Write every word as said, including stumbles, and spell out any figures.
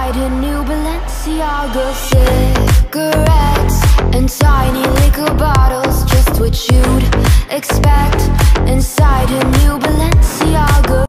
inside her new Balenciaga. Cigarettes and tiny liquor bottles, just what you'd expect inside her new Balenciaga.